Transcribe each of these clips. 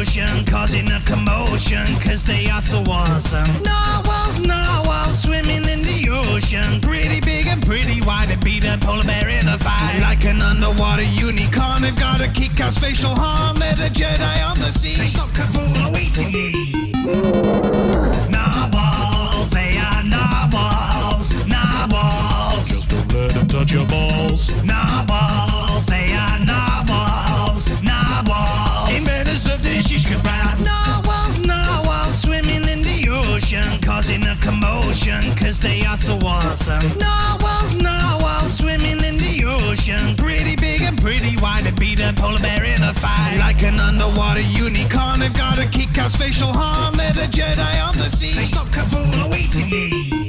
ocean, causing a commotion, cause they are so awesome. Narwhals, swimming in the ocean, pretty big and pretty wide, they beat a polar bear in a fight. Like an underwater unicorn, they've got a kick-ass facial harm, they're the Jedi of the sea. They stop Cthulhu eating ye. Narwhals, they are narwhals, narwhals. Just don't let them touch your balls. Narwhals, they are narwhals, narwhals. Inventors of the shish kebab. Narwhals, swimming in the ocean, causing a commotion, cause they are so awesome. Narwhals, swimming in the ocean, pretty big and pretty wide, they beat a polar bear in a fight. Like an underwater unicorn, they've got a kick-ass facial harm, they're the Jedi of the sea. They stop Cthulhu eating ye.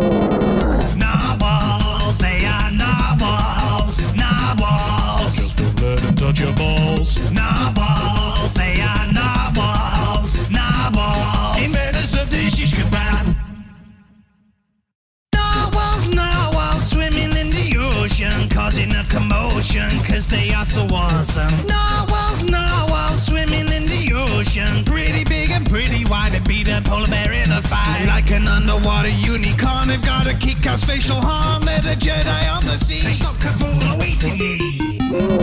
Narwhals, they are narwhals, narwhals. Just don't let them touch your balls. Narwhals, they are narwhals, narwhals. Inventors of the shish kebab. Narwhals, swimming in the ocean, causing a commotion, cause they are so awesome. Narwhals, swimming in the ocean, pretty big and pretty wide, they beat a polar bear in a fight. Like an underwater unicorn, they've got a kick-ass facial harm, they're the Jedi of the sea. They stop Cthulhu eating ye.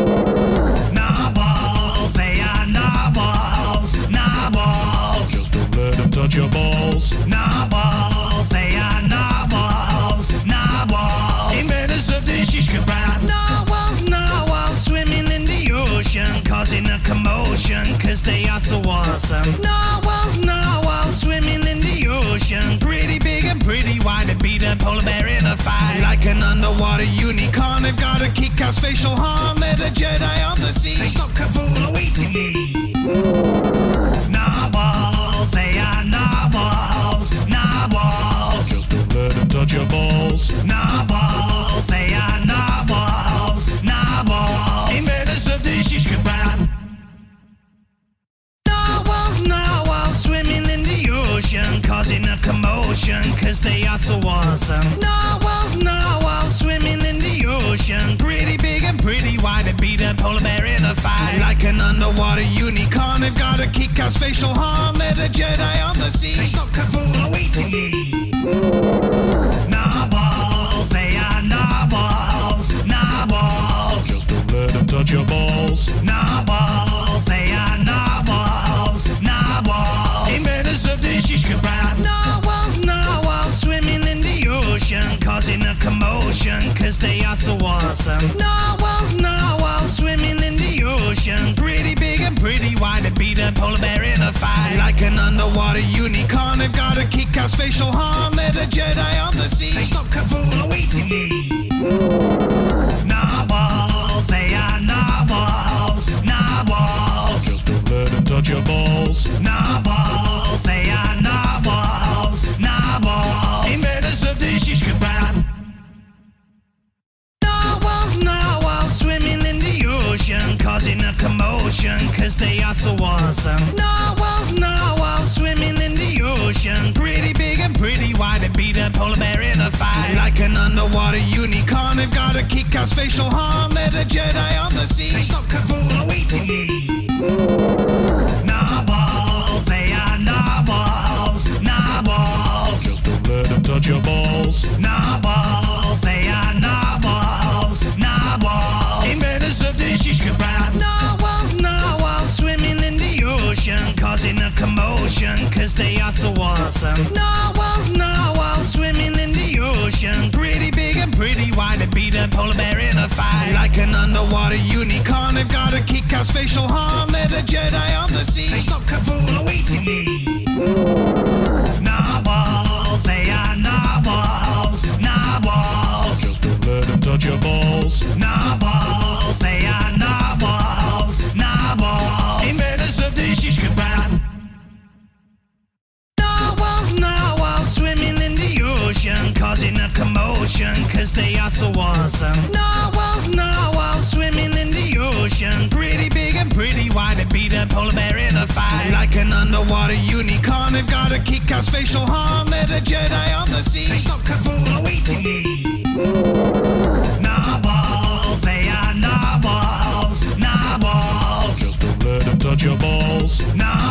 Narwhals, they are narwhals, narwhals. Just don't let them touch your balls. Narwhals, they are narwhals, narwhals. Inventors of the shish kebab. Narwhals, swimming in the ocean, causing a commotion, cause they are so awesome. Narwhals, swimming in the ocean, pretty big and pretty wide, they beat a polar bear in a fight. Like an underwater unicorn, they've got a kick-ass facial harm, they're the Jedi of the sea. They stop Cthulhu eating ye. Narwhals, they are narwhals, narwhals. Just don't let them touch your balls. Narwhals, they are narwhals, narwhals. Inventors of the shish kebab. Narwhals, swimming in the ocean, causing a commotion, cause they are so awesome. Narwhals, swimming in the ocean, pretty big and pretty wide, they beat a polar bear in a fight. Like an underwater unicorn, they've got a kick-ass facial harm, they're the Jedi of the sea. They stop Cthulhu eating ye. Narwhals, they are narwhals, narwhals. Just don't let them touch your balls. Narwhals, they are narwhals, narwhals. Inventors of the shish kebab. Narwhals, swimming in the ocean, causing a commotion, cause they are so awesome. Narwhals, swimming in the ocean, pretty big and pretty wide, they beat a polar bear in a fight. Like an underwater unicorn, they've got a kick-ass facial harm, they're the Jedi of the sea. They stop Cthulhu eating ye. Narwhals, they are narwhals, narwhals. Just don't let them touch your balls. Narwhals, they are narwhals, narwhals. Inventors of the shish kebab. Narwhals, swimming in the ocean, causing a commotion, cause they are so awesome. Narwhals, swimming in the ocean, pretty big and pretty wide, they beat a polar bear in a fight. Like an underwater unicorn, they've got a kick-ass facial harm, they're the Jedi of the sea. They stop Cthulhu eating ye. Narwhals, they are narwhals, narwhals. Just don't let them touch your balls. Narwhals, they are narwhals, narwhals. Inventors of the shish kebab. Narwhals, swimming in the ocean, causing a commotion, cause they are so awesome. Narwhals, swimming in the ocean, pretty big and pretty wide, they beat a polar bear in a fight. Like an underwater unicorn, they've got a kick-ass facial harm, they're the Jedi of the sea. They stop Cthulhu eating ye. Narwhals, they are narwhals, narwhals. Just don't let them touch your balls. Narwhals, they are narwhals, narwhals. Inventors of the shish kebab. Narwhals, swimming in the ocean, causing a commotion, cause they are so awesome. Narwhals, swimming in the ocean, pretty big and pretty wide, they beat a polar bear in a fight. Like an underwater unicorn, they've got a kick-ass facial harm, they're the Jedi of the sea. They stop Cthulhu eating ye. Narwhals, they are narwhals, narwhals. Just don't let them touch your balls. Narwhals.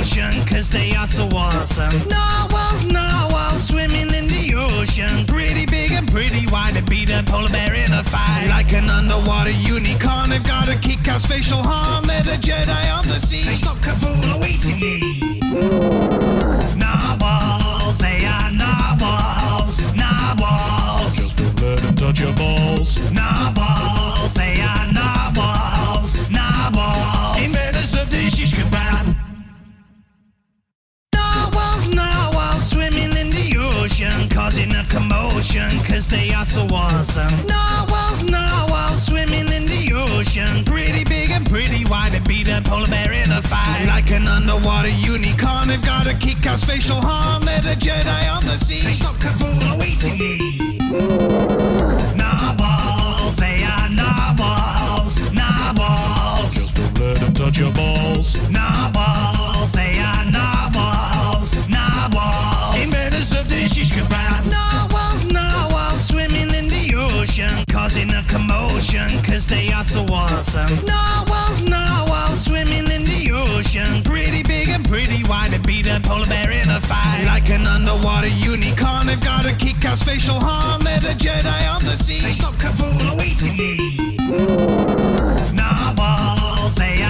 commotion, cause they are so awesome. Narwhals swimming in the ocean. Pretty big and pretty wide to beat a polar bear in a fight. Like an underwater unicorn, they've got a kick-ass facial harm. They're the Jedi of the sea. They stop Cthulhu awaiting ye. Narwhals, they are narwhals. Narwhals, just don't let them touch your balls. Narwhals, they are narwhals. Narwhals, inventors of the shish kebab. Narwhals swimming in the ocean, causing a commotion, cause they are so awesome. Narwhals swimming in the ocean. Pretty big and pretty wide to beat a polar bear in a fight. Like an underwater unicorn, they've got a kick-ass facial harm. They're the Jedi of the sea. They stop Cthulhu awaiting ye. Narwhals, they are narwhals. Narwhals, just don't let them touch your balls. Narwhals, they are narwhals. Narwhals, inventors of the shish kebab. Narwhals swimming in the ocean, causing a commotion, cause they are so awesome. Narwhals swimming in the ocean. Pretty big and pretty wide to beat a polar bear in a fight. Like an underwater unicorn, they've got a kick-ass facial harm. They're the Jedi of the sea. They stop Cthulhu awaiting ye. Narwhals, they are